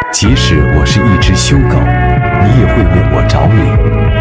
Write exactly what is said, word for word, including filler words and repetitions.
即使我是一只凶狗，你也会为我着迷。